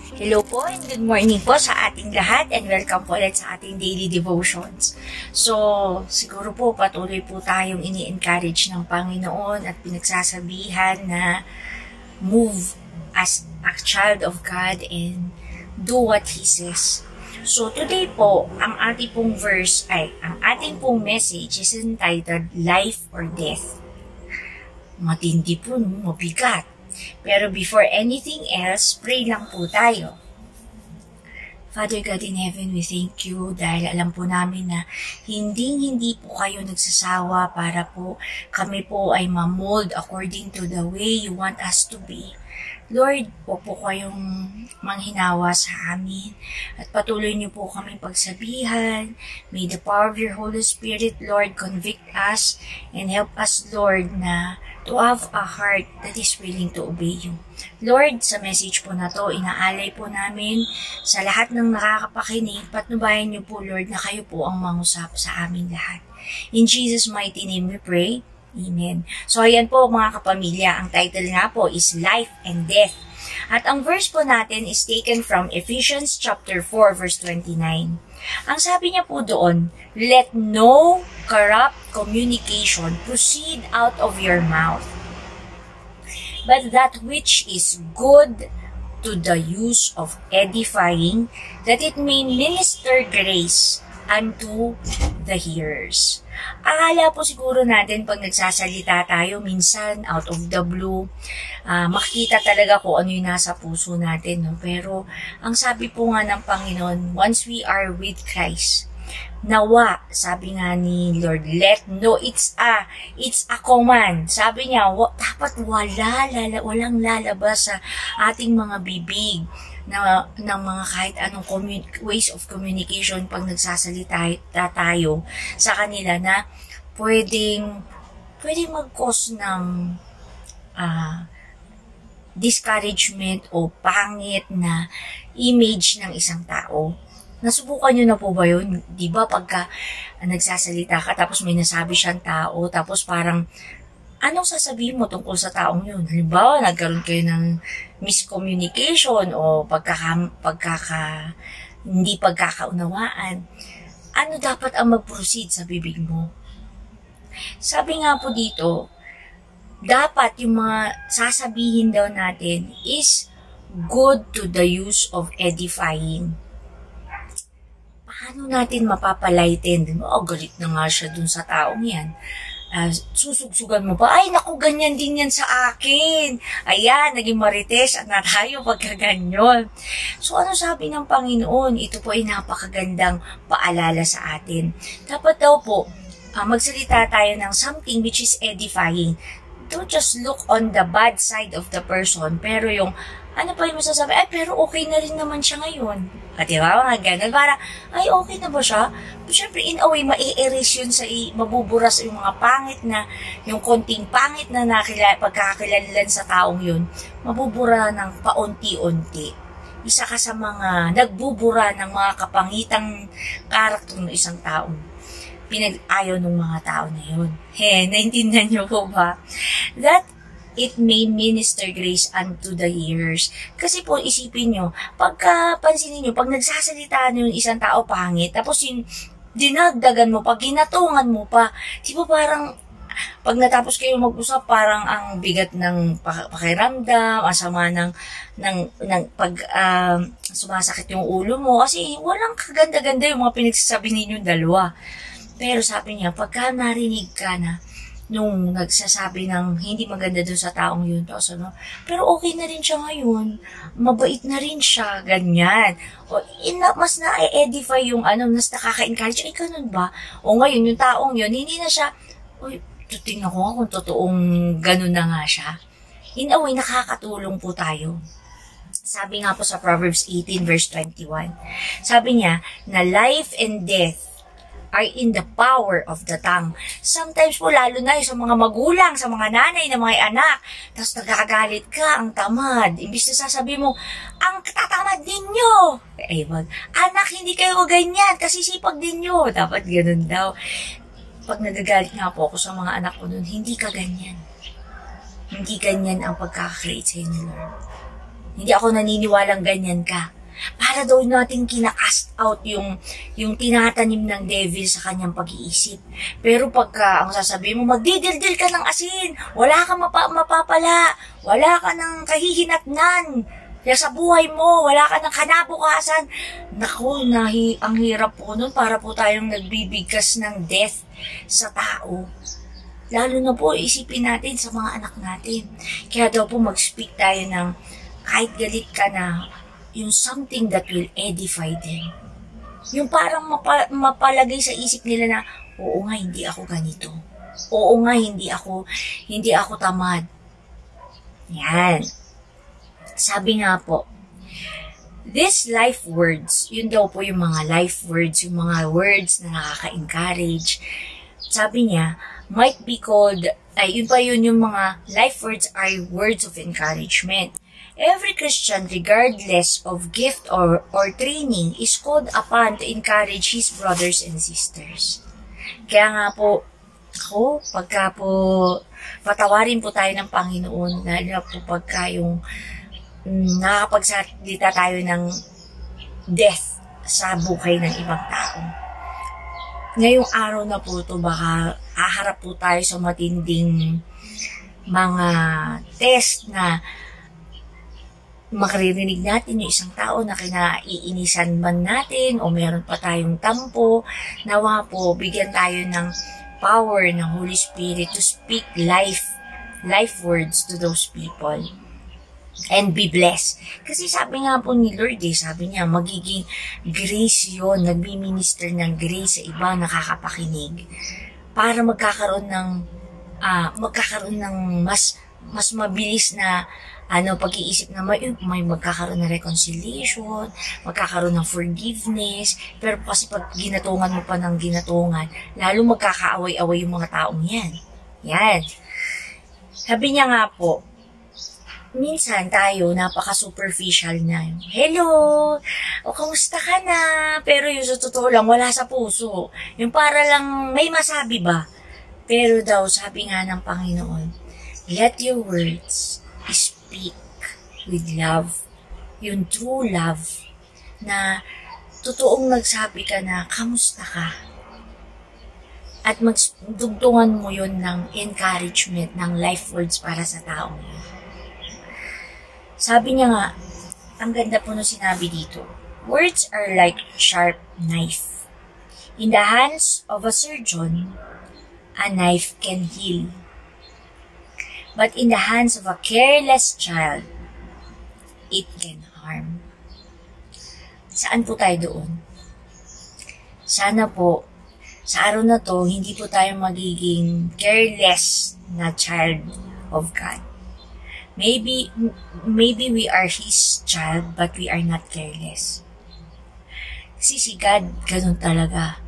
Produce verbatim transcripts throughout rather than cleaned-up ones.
Hello po and good morning po sa ating lahat and welcome po ulit sa ating daily devotions. So, siguro po patuloy po tayong ini-encourage ng Panginoon at pinagsasabihan na move as a child of God and do what He says. So, today po, ang ating pong verse, ay, ang ating pong message is entitled Life or Death. Matindi po, no? Mabigat. Pero before anything else, pray lang po tayo. Father God in heaven, we thank you dahil alam po namin na hindi-hindi po kayo nagsasawa para po kami po ay ma-mold according to the way you want us to be. Lord, po po kayong manghinawa sa amin at patuloy niyo po kami pagsabihan. May the power of your Holy Spirit, Lord, convict us and help us, Lord, na to have a heart that is willing to obey you. Lord, sa message po na to, inaalay po namin sa lahat ng nakakapakinig, patnubayan niyo po, Lord, na kayo po ang mangusap sa amin lahat. In Jesus' mighty name we pray. Amen. So, ayan po mga kapamilya, ang title nga po is Life and Death. At ang verse po natin is taken from Ephesians chapter four verse twenty-nine. Ang sabi niya po doon, let no corrupt communication proceed out of your mouth, but that which is good to the use of edifying, that it may minister grace unto the hearers. Akala po siguro natin pag nagsasalita tayo, minsan out of the blue, uh, makikita talaga kung ano yung nasa puso natin. No? Pero ang sabi po nga ng Panginoon, once we are with Christ, nawa, sabi nga ni Lord, let no, it's a, it's a command. Sabi niya, wa, dapat wala, lala, walang lalabas sa ating mga bibig na ng mga kahit anong ways of communication pag nagsasalita tayo sa kanila na pwedeng pwedeng mag-cause ng uh, discouragement o pangit na image ng isang tao. Nasubukan nyo na po ba yun? Diba pagka uh, nagsasalita ka tapos may nasabi siyang tao tapos parang anong sasabihin mo tungkol sa taong yun? Halimbawa, nagkaroon kayo ng miscommunication o pagkaka, pagkaka, hindi pagkakaunawaan. Ano dapat ang mag-proceed sa bibig mo? Sabi nga po dito, dapat yung mga sasabihin daw natin is good to the use of edifying. Paano natin mapapalighten? Oh, galit na nga siya dun sa taong yan. Uh, susugsugan mo ba? Ay, naku, ganyan din yan sa akin. Ayan, naging marites at na tayo pagkaganyon. So, ano sabi ng Panginoon? Ito po ay napakagandang paalala sa atin. Dapat daw po, uh, magsalita tayo ng something which is edifying. Don't just look on the bad side of the person, pero yung ano pa yung masasabi, ay, pero okay na rin naman siya ngayon. At diba, mga ganun, para, ay, okay na ba siya? Siyempre, in a way, ma-erase yun sa, mabuburas yung mga pangit na, yung konting pangit na nakila, pagkakakilalan sa taong yun, mabubura ng paunti-unti. Isa ka sa mga nagbubura ng mga kapangitang karakter ng isang taong pinag-ayaw ng mga tao na yun. He, naintindihan niyo po ba? That it may minister grace unto the hearers. Kasi po, isipin nyo, pagka pansinin nyo, pag nagsasalita nyo yung isang tao pangit, tapos yung dinagdagan mo pa, ginatungan mo pa, di ba parang, pag natapos kayo mag-usap, parang ang bigat ng pakiramdam, ang sama ng, ng, ng pag, uh, sumasakit yung ulo mo, kasi walang kaganda-ganda yung mga pinagsasabi ninyong dalawa. Pero sabi niya, pagka narinig ka na, nung nagsasabi ng hindi maganda doon sa taong yun, tapos ano, pero okay na rin siya ngayon, mabait na rin siya, ganyan. O, ina, mas na-edify yung ano, mas nakaka-encourage, ay ganun ba? O ngayon, yung taong yun, hindi na siya, uy, tingnan ko nga kung totoong ganun na nga siya. In a way, nakakatulong po tayo. Sabi nga po sa Proverbs eighteen verse twenty-one, sabi niya, na life and death are in the power of the tongue. Sometimes po, lalo na sa mga magulang, sa mga nanay, na mga anak, tapos nagkakagalit ka, ang tamad. Imbis na sasabihin mo, ang tatamad ninyo. Eh, wag, anak, hindi kayo ganyan, kasi sipag ninyo. Dapat ganun daw. Pag nagagalit nga po ako sa mga anak ko nun, hindi ka ganyan. Hindi ganyan ang pagkakakreate sa inyo, Lord. Hindi ako naniniwalang ganyan ka. Para daw natin kinakast out yung, yung tinatanim ng devil sa kanyang pag-iisip. Pero pagka ang sasabihin mo, magdidildil ka ng asin, wala kang mapa, mapapala, wala ka ng kahihinatnan, kaya sa buhay mo, wala ka ng kanabukasan. Naku, nahi, ang hirap po nun, para po tayong nagbibigkas ng death sa tao. Lalo na po, isipin natin sa mga anak natin. Kaya daw po mag-speak tayo ng kahit galit ka na, yung something that will edify them. Yung parang mapa, mapalagay sa isip nila na, oo nga, hindi ako ganito. Oo nga, hindi ako, hindi ako tamad. Yan. Sabi nga po, these life words, yun daw po yung mga life words, yung mga words na nakaka-encourage. Sabi niya, might be called, ay yun pa yun, yung mga life words are words of encouragement. Every Christian, regardless of gift or, or training, is called upon to encourage his brothers and sisters. Kaya nga po, ako, pagka po, patawarin po tayo ng Panginoon, lalo na po pagka yung mm, nakakapagsalita tayo ng death sa buhay ng ibang tao. Ngayong araw na po ito, baka aharap po tayo sa matinding mga test na makaririnig natin yung isang tao na kinaiinisan man natin o meron pa tayong tampo. Nawa po, bigyan tayo ng power ng Holy Spirit to speak life, life words to those people. And be blessed. Kasi sabi nga po ni Lord, eh, sabi niya, magiging grace yun, nagmi-minister ng grace sa iba nakakapakinig. Para magkakaroon ng, uh, magkakaroon ng mas, mas mabilis na ano, pag-iisip na may, may magkakaroon ng reconciliation, magkakaroon ng forgiveness, pero kasi pag ginatungan mo pa ng ginatungan, lalo magkakaaway-away yung mga taong yan. Yan. Sabi niya nga po, minsan tayo, napaka-superficial na. Hello! O, kamusta ka na? Pero yung sa totoo lang, wala sa puso. Yung para lang, may masabi ba? Pero daw, sabi nga ng Panginoon, let your words speak with love, yung true love, na totoong nagsabi ka na, kamusta ka? At magdugtungan mo yun ng encouragement, ng life words para sa taong yun. Sabi niya nga, ang ganda po nung sinabi dito, words are like sharp knife. In the hands of a surgeon, a knife can heal. But in the hands of a careless child, it can harm. Saan po tayo doon? Sana po, sa araw na to, hindi po tayo magiging careless na child of God. Maybe, maybe we are His child, but we are not careless. Kasi si God, ganun talaga.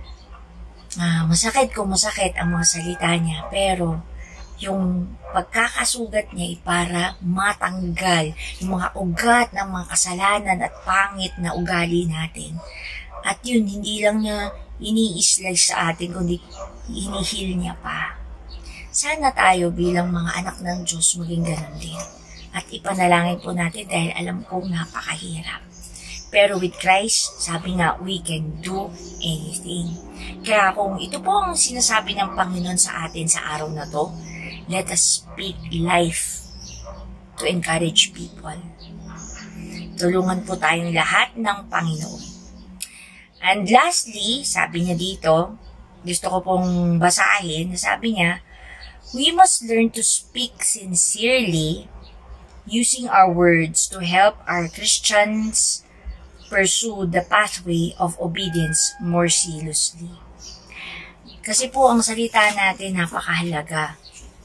Ah, masakit kung masakit ang mga salita niya, pero yung pagkakasugat niya ay para matanggal yung mga ugat ng mga kasalanan at pangit na ugali natin. At yun, hindi lang niya ini-slice sa atin, kundi inihil niya pa. Sana tayo bilang mga anak ng Diyos maging ganun din. At ipanalangin po natin dahil alam kong napakahirap. Pero with Christ, sabi nga, we can do anything. Kaya kung ito po ang sinasabi ng Panginoon sa atin sa araw na to, let us speak life to encourage people. Tulungan po tayong lahat ng Panginoon. And lastly, sabi niya dito, gusto ko pong basahin, sabi niya, we must learn to speak sincerely, using our words to help our Christians pursue the pathway of obedience more zealously. Kasi po ang salita natin napakahalaga.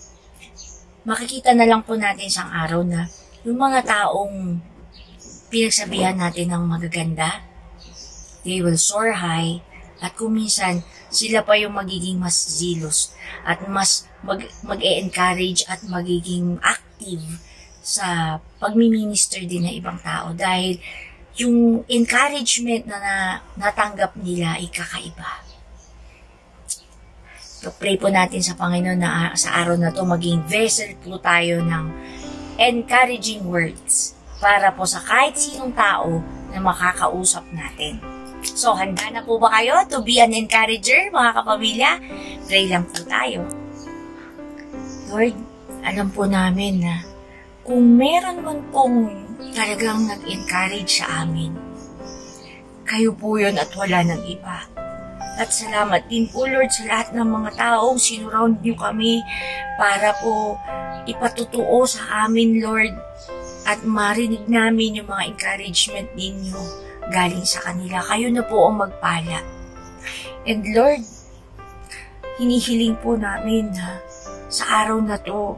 Makikita na lang po natin isang araw na yung mga taong pinagsabihan natin ng magaganda, they will soar high, at kung minsan sila pa yung magiging mas zealous at mas mag, mag-e-encourage at magiging active sa pagmi-minister din ng ibang tao dahil yung encouragement na, na natanggap nila ay kakaiba. So, pray po natin sa Panginoon na sa araw na to maging vessel po tayo ng encouraging words para po sa kahit sinong tao na makakausap natin. So, handa na po ba kayo to be an encourager, mga kapamilya? Pray lang po tayo. Lord, alam po namin na kung meron man pong talagang nag-encourage sa amin, kayo po yun at wala ng iba. At salamat din po, Lord, sa lahat ng mga taong sinurround niyo kami para po ipatutuo sa amin, Lord, at marinig namin yung mga encouragement ninyo galing sa kanila. Kayo na po ang magpala. And Lord, hinihiling po namin na sa araw na to,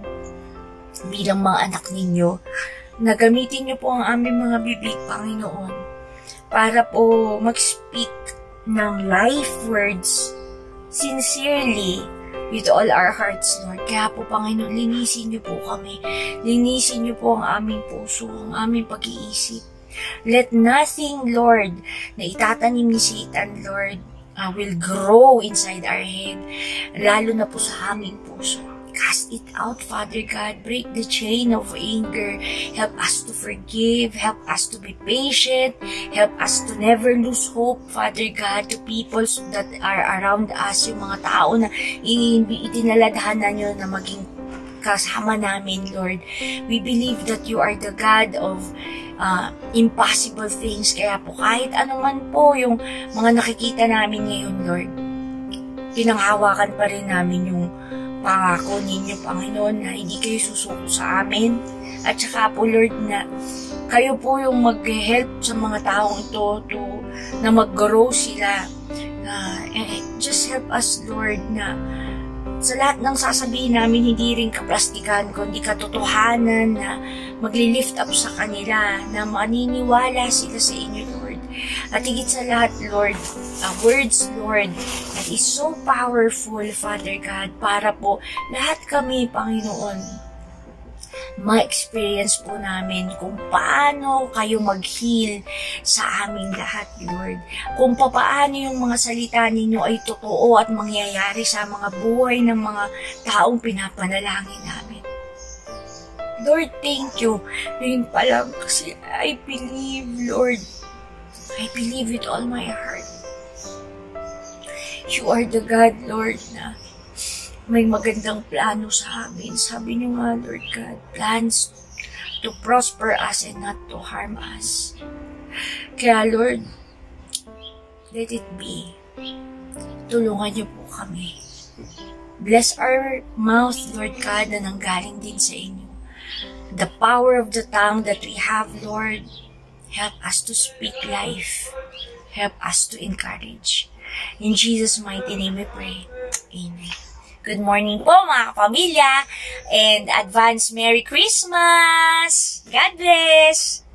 bilang mga anak ninyo, na gamitin niyo po ang aming mga bibig, Panginoon, para po mag-speak ng life words sincerely with all our hearts, Lord. Kaya po, Panginoon, linisin niyo po kami. Linisin niyo po ang aming puso, ang aming pag-iisip. Let nothing, Lord, na itatanim ni Satan, Lord, uh, will grow inside our head, lalo na po sa aming puso. Cast it out, Father God. Break the chain of anger. Help us to forgive. Help us to be patient. Help us to never lose hope, Father God, to people that are around us, yung mga tao na itinaladhana nyo na maging kasama namin, Lord. We believe that you are the God of uh, impossible things. Kaya po, kahit anuman po yung mga nakikita namin ngayon, Lord, pinanghawakan pa rin namin yung pangako ninyo, Panginoon, na hindi kayo susuko sa amin. At saka po, Lord, na kayo po yung mag-help sa mga taong ito to, na mag-grow sila. Uh, and just help us, Lord, na sa lahat ng sasabihin namin, hindi rin kaplastikan, kundi katotohanan na magli-lift up sa kanila, na maniniwala sila sa inyo, Lord. At higit sa lahat, Lord, uh, words, Lord, that is so powerful, Father God, para po lahat kami, Panginoon, ma-experience po namin kung paano kayo mag-heal sa aming lahat, Lord. Kung paano yung mga salita ninyo ay totoo at mangyayari sa mga buhay ng mga taong pinapanalangin namin. Lord, thank you. Ngayon pa lang kasi I believe, Lord. I believe with all my heart. You are the God, Lord, na may magandang plano sa amin. Sabi niyo nga, Lord God, plans to prosper us and not to harm us. Kaya, Lord, let it be. Tulungan niyo po kami. Bless our mouth, Lord God, na nanggaling din sa inyo. The power of the tongue that we have, Lord, help us to speak life. Help us to encourage. In Jesus' mighty name we pray. Amen. Good morning po, mga kapamilya, and advance Merry Christmas! God bless!